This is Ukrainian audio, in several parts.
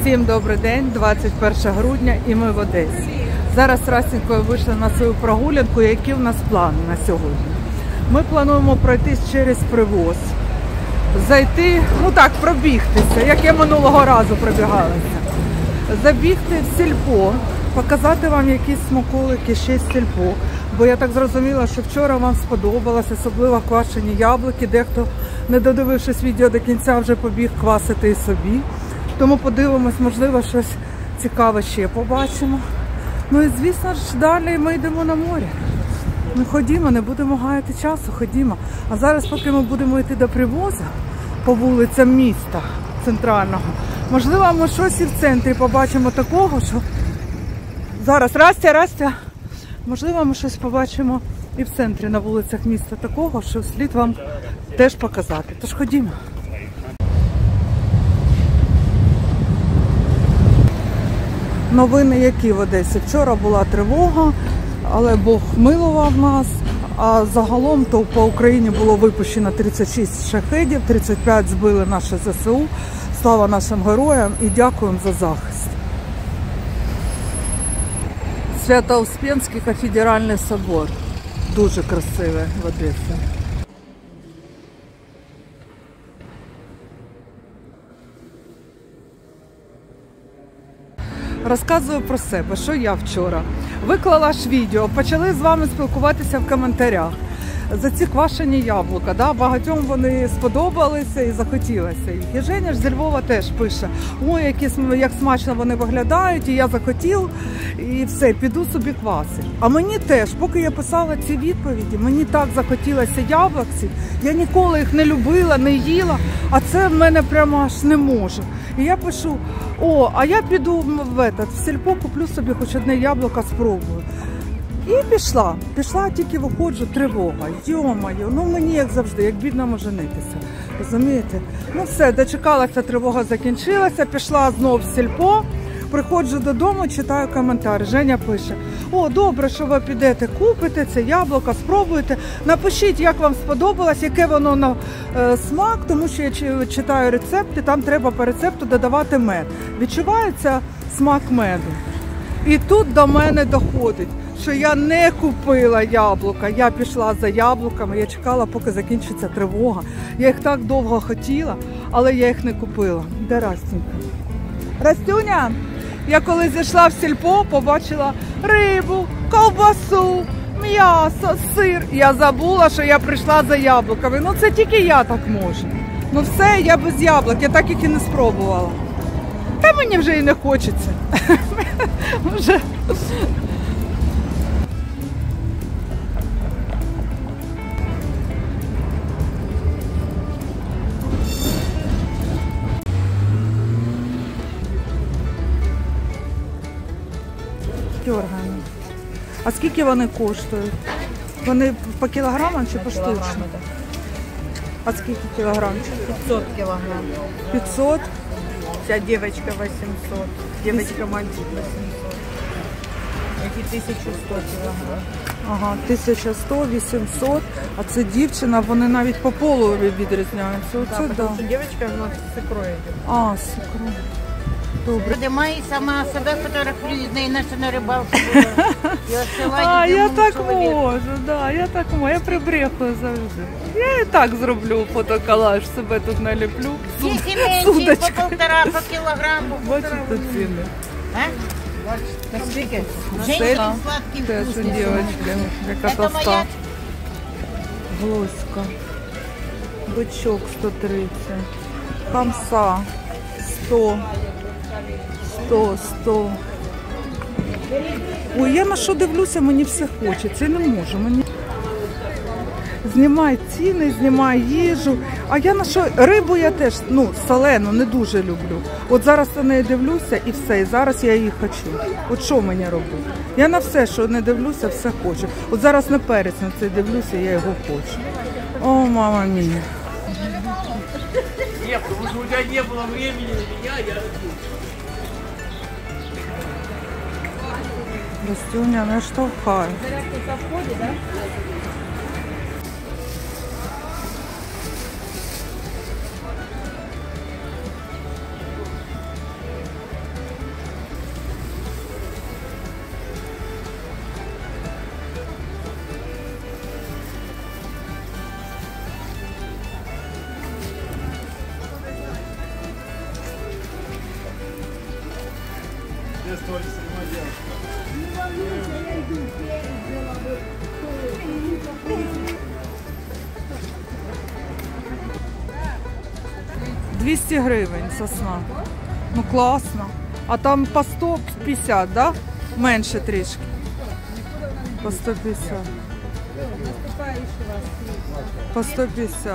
Всім добрий день, 21 грудня і ми в Одесі. Зараз з Растінькою вийшли на свою прогулянку. Які в нас плани на сьогодні? Ми плануємо пройтись через Привоз, зайти, пробігтися, як я минулого разу пробігалася. Забігти в сільпо, показати вам якісь смаколики ще з сільпо. Бо я так зрозуміла, що вчора вам сподобалось, особливо квашені яблуки. Дехто, не додивившись відео до кінця, вже побіг квасити і собі. Тому подивимось, можливо, щось цікаве ще побачимо. Ну і, звісно ж, далі ми йдемо на море. Ну, ходімо, не будемо гаяти часу, ходімо. А зараз, поки ми будемо йти до Привоза, по вулицям міста центрального, можливо, ми щось і в центрі побачимо такого, що... Зараз, Растя, можливо, ми щось побачимо і в центрі, на вулицях міста такого, що слід вам теж показати. Тож ходімо. Новини які в Одесі? Вчора була тривога, але Бог милував нас. А загалом то по Україні було випущено 36 шахедів, 35 збили наші ЗСУ. Слава нашим героям і дякуємо за захист. Свято-Успенський кафедральний собор. Дуже красивий в Одесі. Розказую про себе, що я вчора. Виклала ж відео, почали з вами спілкуватися в коментарях за ці квашені яблука. Да? Багатьом вони сподобалися і захотілося їх. І Женя ж зі Львова теж пише, ой, як смачно вони виглядають, і я захотів, і все, піду собі квасити. А мені теж, поки я писала ці відповіді, мені так захотілося яблукців, я ніколи їх не любила, не їла, а це в мене прямо аж не може. І я пишу, а я піду в сільпо, куплю собі хоч одне яблуко, спробую. І пішла, тільки виходжу, тривога. Йо-моє, мені як завжди, як бідному женитися. Розумієте? Все, дочекалася, тривога закінчилася, пішла знов в сільпо, приходжу додому, читаю коментар. Женя пише, добре, що ви підете, купите це яблуко, спробуєте. Напишіть, як вам сподобалось, яке воно на смак, тому що я читаю рецепти, там треба по рецепту додавати мед. Відчувається смак меду. І тут до мене доходить, що я не купила яблука, я пішла за яблуками, я чекала, поки закінчиться тривога. Я їх так довго хотіла, але я їх не купила. Де Растінька? Растюня, я коли зайшла в сільпо, побачила рибу, ковбасу, м'ясо, сир. Я забула, що я прийшла за яблуками. Це тільки я так можу. Все, я без яблук, я так їх і не спробувала. Та мені вже і не хочеться. Вже... Дьоргані. А скільки вони коштують? Вони по кілограмам чи по штучно? А скільки кілограмчик? 500 килограмм. 500? Вся девочка 800. Девочка мальчик 800. Эти 1100 килограмм. Ага, 1100, 800. А це дівчина, вони навіть по полу відрізняються. Да, потому что девочка с икрой идет. А, з ікрою. Добре. Поднимай сама себя фотографирует, на иначе на рыбалке была. И отсылай Я домой, так человек. можу, да, я так можу. Я прибрехую завжди. Я і так зроблю фотоколаж, себе тут наліплю. Если меньше, по полтора, по килограмму. Бачите ціни? А? Сколько? Сель Женщина сладкий теж у вкус. дівчинки, яка Это тоста. моя. Глоська. Бичок 130. Хамса 100. 100. Ой, я на що дивлюся, мені все хочеться. Я не можу. Знімай ціни, знімай їжу. А я на що? Рибу я теж, солену, не дуже люблю. От зараз на неї дивлюся і все. І зараз я її хочу. От що мені робити? Я на все, що не дивлюся, все хочу. От зараз на перець на це дивлюся, я його хочу. О, мама мія. Нет, потому что у тебя не было времени на меня, я... Растюня, не штовхай. $200 гривень сосна. Ну класно. А там по 150, да? Менше трішки. По 150. По 150.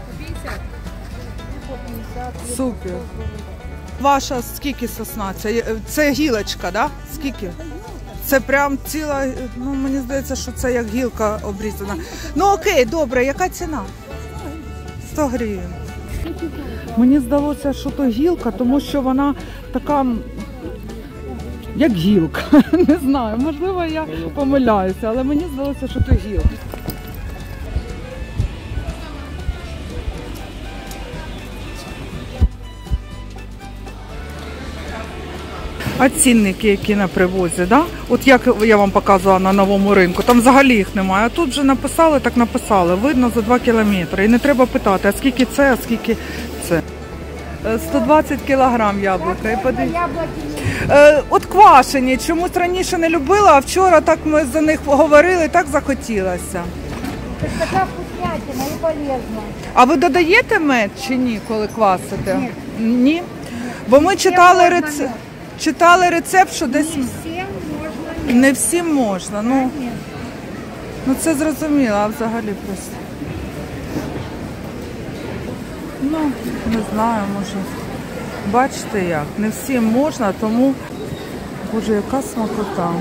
Супер. Ваша скільки сосна? Це гілочка, да? Скільки? Це прям ціла, ну мені здається, що це як гілка обрізана. Ну окей, добре, яка ціна? 100 гривень. Мені здалося, що то гілка, тому що вона така, як гілка. Не знаю, можливо, я помиляюся, але мені здалося, що то гілка. А цінники, які на привозі, да? От як я вам показувала на новому ринку, там взагалі їх немає. А тут вже написали, так написали. Видно за 2 кілометри. І не треба питати, а скільки це, а скільки це. 120 кілограм яблука. І от квашені. Чомусь раніше не любила, а вчора так ми за них говорили, так захотілося. Це така вкуснятина і полезна. А ви додаєте мед чи ні, коли квасите? Ні. Ні? Бо ми читали рецепт, що десь... Не всім можна. Не всім можна. Ну це зрозуміло, а взагалі просто. Ну, не знаю, може. Бачите як, не всім можна, тому... Боже, яка смакота.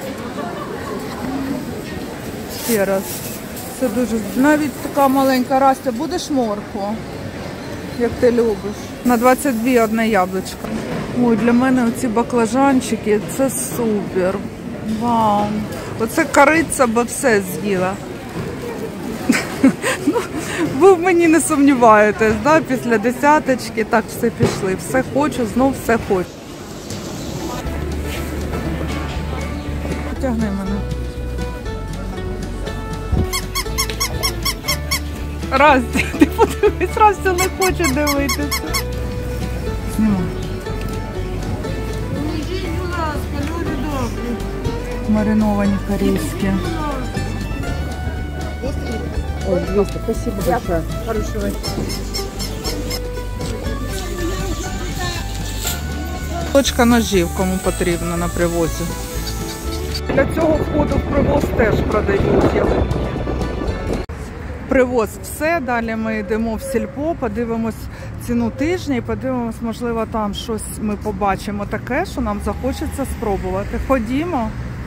Ще раз. Це дуже... Навіть така маленька Растя, будеш моркву? Як ти любиш. На 22 одне яблучко. Ой, для мене оці баклажанчики, це супер. Вау. Оце кориця, бо все з'їла. Ну, ви в мені не сумніваєтесь, да? Після десяточки так все пішли. Все хочу, знов все хочу. Потягни мене. Расті, ти подивись, Растя не хоче дивитися. Знімай. Мариновані корейські. Ой, 200, спасибо большое. Хорошего. Точка ножів, кому потрібно на привозі. Для цього входу в привоз теж продають ялинки. Привоз все, далі ми йдемо в сільпо, подивимось ціну тижня і подивимось, можливо, там щось ми побачимо таке, що нам захочеться спробувати. Ходімо.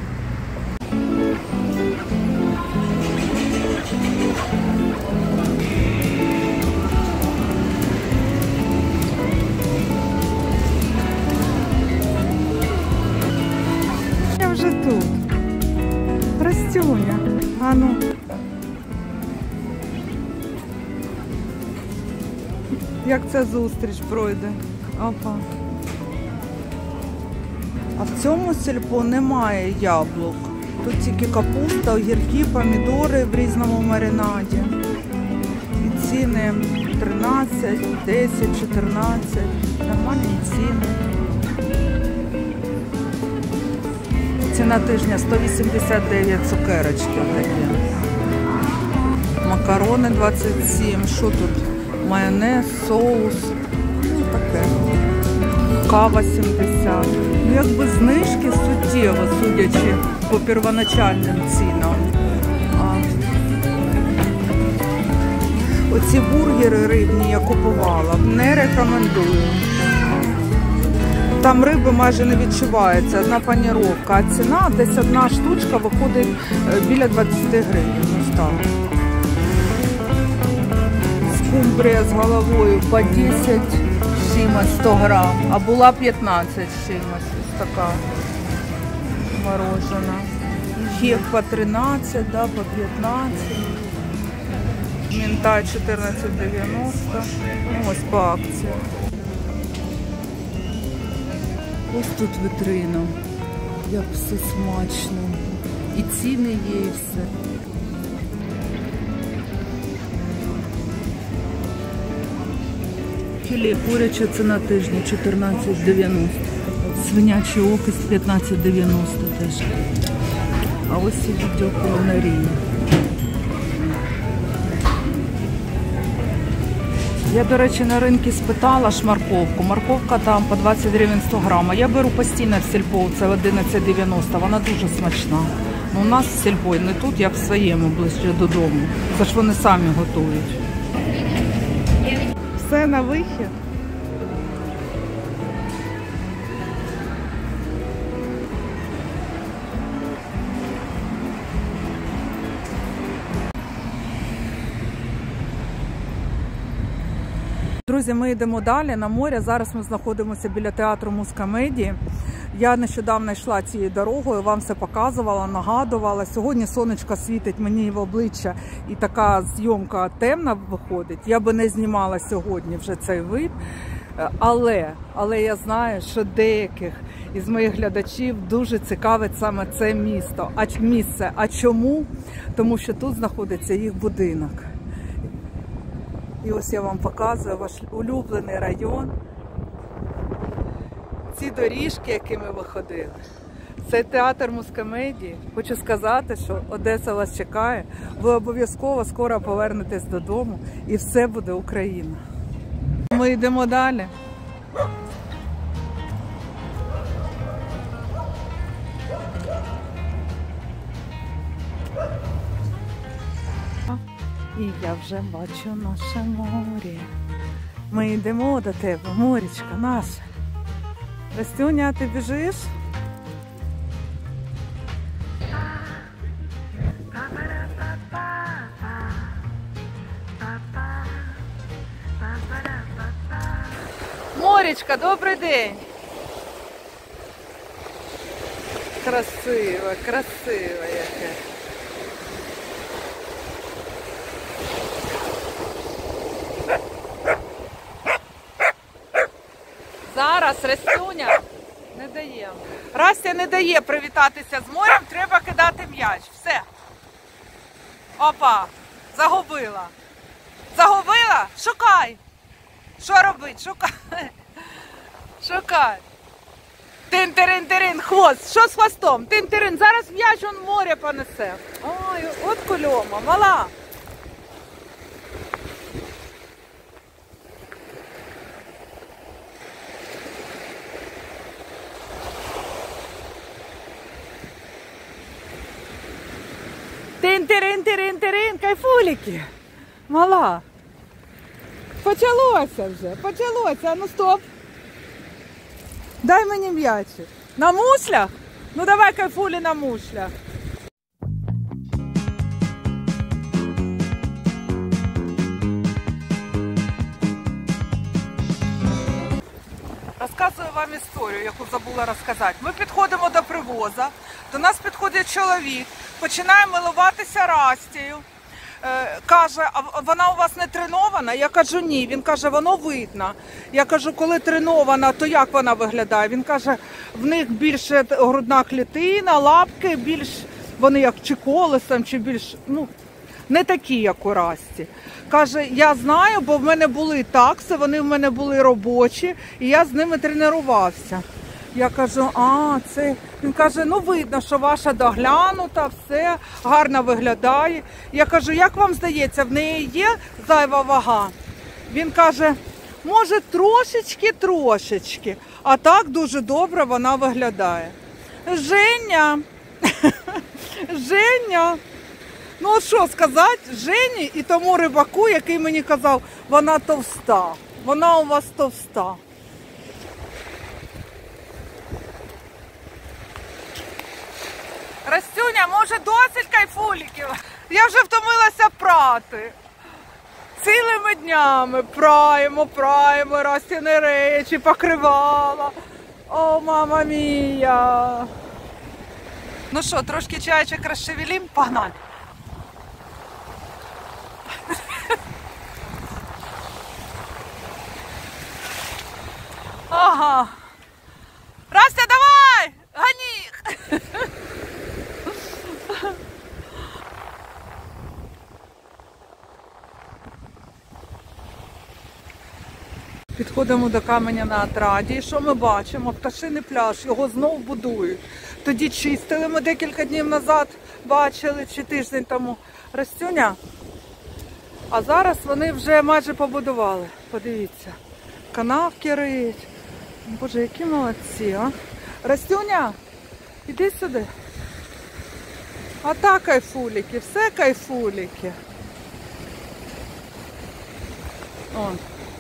Я вже тут. Растюня. А ну. Як ця зустріч пройде? Опа. А в цьому сільпо немає яблук. Тут тільки капуста, огірки, помідори в різному маринаді. І ціни 13, 10, 14. Нормальні ціни. Ціна тижня 189 цукерочки такі. Макарони 27. Що тут? Майонез, соус, ну таке. Кава 70. Ну якби знижки суттєво, судячи по первоначальним цінам. Оці бургери рибні я купувала, не рекомендую. Там риби майже не відчувається, одна паніровка, а ціна десь одна штучка виходить біля 20 гривень. Ось так. Скумбрія з головою по 10 чимось 100 грам, а була 15 чимось, ось така морожена. Хек по 13, да, по 15. Мінтай 14,90. Ось по акції. Ось тут вітрина. Як все смачно. І ціни є, і все. Філе куряче ціна тижня 14,90. Свинячий окис 15,90 теж. А ось і відділ кулінарії. Я, до речі, на ринку спитала морковку. Морковка там по 20 гривень 100 грам. Я беру постійно в сільпо, це 11,90. Вона дуже смачна. Ну, у нас в сільпо, не тут, як в своєму, ближче додому. Це ж вони самі готують. Все на вихід. Друзі, ми йдемо далі на море. Зараз ми знаходимося біля театру Мускомедії. Я нещодавно йшла цією дорогою, вам все показувала, нагадувала. Сьогодні сонечко світить мені в обличчя і така зйомка темна виходить. Я би не знімала сьогодні вже цей вид. Але я знаю, що деяких із моїх глядачів дуже цікавить саме це місце. А чому? Тому що тут знаходиться їх будинок. І ось я вам показую ваш улюблений район. Ці доріжки, якими ви ходили. Це театр Мускомедії. Хочу сказати, що Одеса вас чекає. Ви обов'язково скоро повернетесь додому і все буде Україна. Ми йдемо далі. І я вже бачу наше море. Ми йдемо до тебе, морічка наша. Растюня, ти біжиш? Морічка, добрий день. Красиво, красиво яке. Зараз Растюня не дає. Растя не дає привітатися з морем, треба кидати м'яч. Все. Опа, загубила. Загубила? Шукай. Що робить? Шукай. Шукай. Тин-тирин-тирин, хвост. Що з хвостом? Тин-тирин, зараз м'яч он в море понесе. Ой, от кульома, мала. Тин-тирин-тирин-тирин, кайфуліки. Мала. Почалося вже, почалося. Ну стоп. Дай мені м'ячик. На мушлях? Ну давай кайфулі на мушлях. Розказую вам історію, яку забула розказати. Ми підходимо до привоза, до нас підходить чоловік, починає милуватися Растією. Каже, а вона у вас не тренована? Я кажу, ні. Він каже, воно видно. Я кажу, коли тренована, то як вона виглядає? Він каже, в них більше грудна клітина, лапки більш, вони як чи колесом, чи більш, ну, не такі, як у Расті. Каже, я знаю, бо в мене були такси, вони в мене були робочі, і я з ними тренувався. Я кажу, це... Він каже, ну видно, що ваша доглянута, все, гарно виглядає. Я кажу, як вам здається, в неї є зайва вага? Він каже, може трошечки, а так дуже добре вона виглядає. Женя, ну от що сказати, Жені і тому рибаку, який мені казав, вона товста, вона у вас товста. Растюня, може досить кайфуліків? Я вже втомилася прати. Цілими днями праємо, Растіни речі, покривала. О, мама мія. Ну що, трошки чайчик розшевелім? Погнали. Ага. Растя, давай! Гони! Підходимо до каменя на Отраді. І що ми бачимо? Пташиний пляж, його знову будують. Тоді чистили, ми декілька днів назад бачили, чи тиждень тому. Растюня. А зараз вони вже майже побудували. Подивіться. Канавки риють. Боже, які молодці, а? Растюня, іди сюди. А так кайфуліки, все кайфуліки. Он.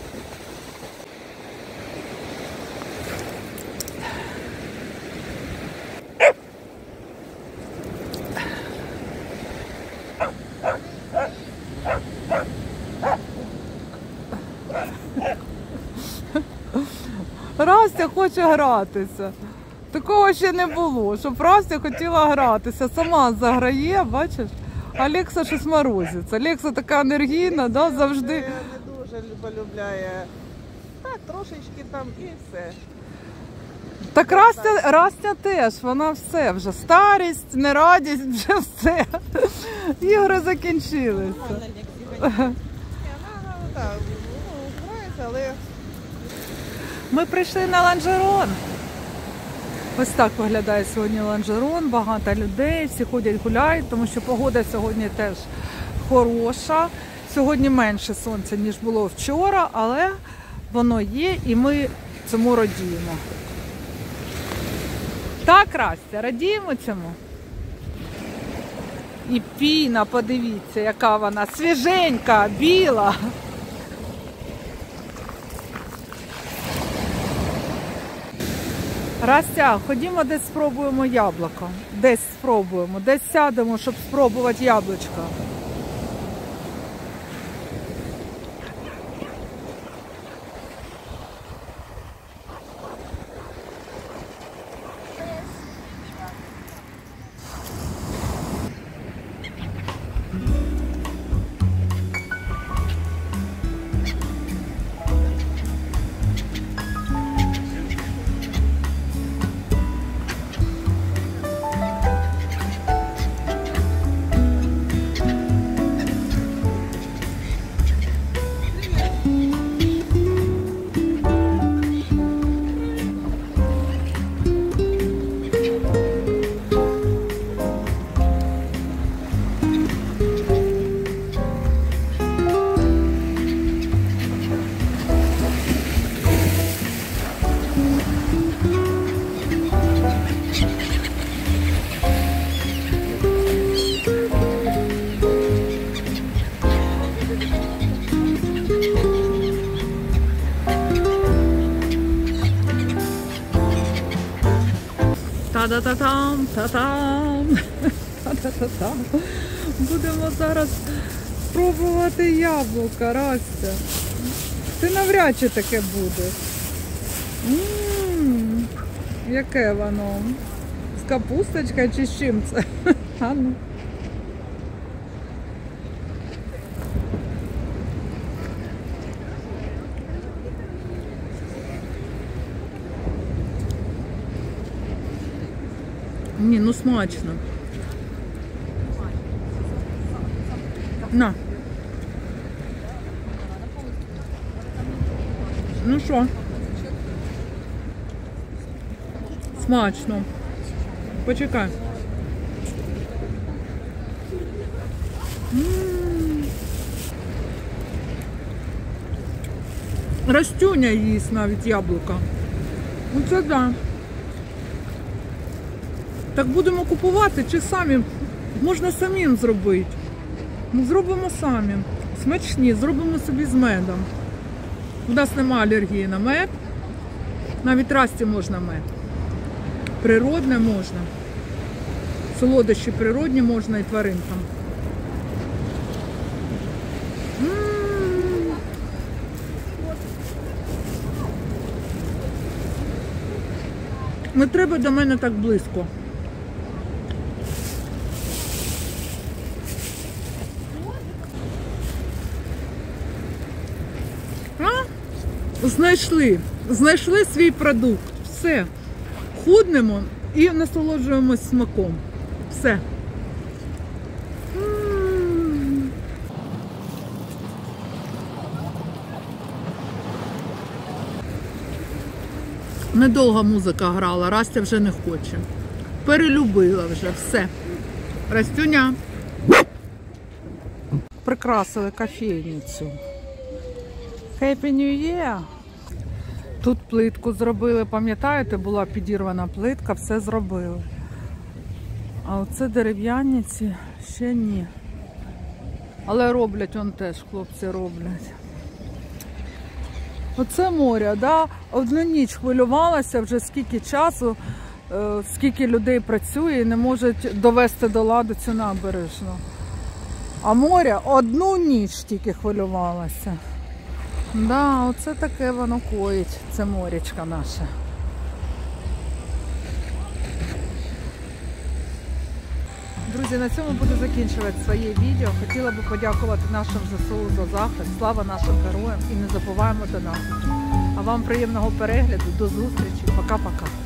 Растя хоче гратися. Такого ще не було, щоб Растя хотіла гратися. Сама заграє, бачиш? А Лекса щось морозиться. Лекса така енергійна, да, завжди. Не дуже полюбляє. Так, трошечки там і все. Так Растя теж, вона все вже. Старість, нерадість, вже все. Ігри закінчилися. Грається, але... Ми прийшли на Ланжерон. Ось так виглядає сьогодні Ланжерон, багато людей, всі ходять гуляють, тому що погода сьогодні теж хороша. Сьогодні менше сонця, ніж було вчора, але воно є і ми цьому радіємо. Так, Растя, радіємо цьому. І піна, подивіться, яка вона свіженька, біла. Растя, ходімо десь спробуємо яблуко. Десь спробуємо, десь сядемо, щоб спробувати яблучко. Та-да-та-там, та-там, та-та-та-там. Будемо зараз спробувати яблука, Растя. Це навряд чи таке буде. Яке воно? З капусточкою чи з чим це? А ну. Ні, ну смачно. На. Ну що? Смачно. Почекай. Растюня їсть навіть яблука. Оце да. Так будемо купувати чи самі? Можна самим зробити. Ми зробимо самі. Смачні, зробимо собі з медом. У нас немає алергії на мед. Навіть Расті можна мед. Природне можна. Солодощі природні можна і тваринкам. Не треба до мене так близько. Знайшли свій продукт. Все. Худнемо і насолоджуємось смаком. Все. Недовго музика грала, Растя вже не хоче. Перелюбила вже, все. Растюня. Прикрасили кофейницю. Happy New Year! Тут плитку зробили, пам'ятаєте, була підірвана плитка, все зробили. А оце дерев'яні ці ще ні. Але роблять, он теж хлопці роблять. Оце море, да? Одну ніч хвилювалася, вже скільки часу, скільки людей працює і не можуть довести до ладу цю набережну. А море одну ніч тільки хвилювалося. Да, оце таке воно коїть, це морячка наша. Друзі, на цьому буду закінчувати своє відео. Хотіла би подякувати нашим ЗСУ за захист. Слава нашим героям і не забуваємо донатити. А вам приємного перегляду, до зустрічі, пока-пока.